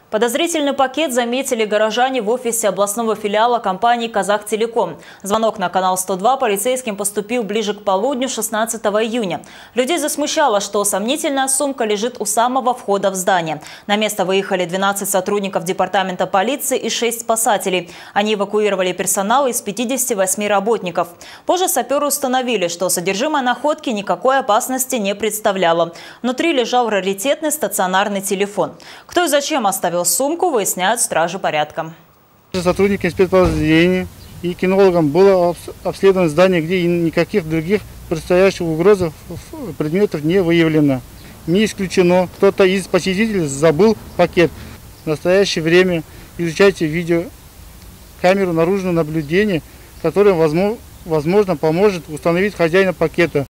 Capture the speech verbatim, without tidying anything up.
Подозрительный пакет заметили горожане в офисе областного филиала компании «Казахтелеком». Звонок на канал сто два полицейским поступил ближе к полудню шестнадцатого июня. Людей засмущало, что сомнительная сумка лежит у самого входа в здание. На место выехали двенадцать сотрудников департамента полиции и шесть спасателей. Они эвакуировали персонал из пятидесяти восьми работников. Позже саперы установили, что содержимое находки никакой опасности не представляло. Внутри лежал раритетный стационарный телефон. Кто и зачем оставил сумку, выясняют стражи порядка. Сотрудникам спецподразделения и кинологам было обследовано здание, где никаких других предстоящих угроз предметов не выявлено. Не исключено, кто-то из посетителей забыл пакет. В настоящее время изучайте видеокамеру наружного наблюдения, которая, возможно, поможет установить хозяина пакета.